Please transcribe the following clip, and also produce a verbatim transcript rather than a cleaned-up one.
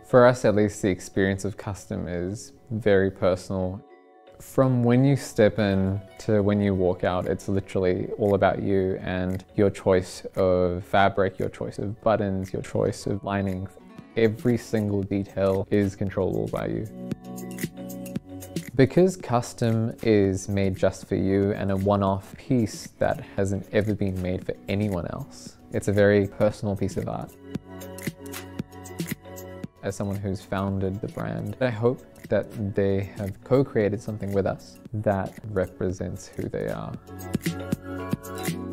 For us, at least, the experience of custom is very personal. From when you step in to when you walk out, it's literally all about you and your choice of fabric, your choice of buttons, your choice of linings. Every single detail is controllable by you. Because custom is made just for you and a one-off piece that hasn't ever been made for anyone else, it's a very personal piece of art. As someone who's founded the brand, I hope that they have co-created something with us that represents who they are.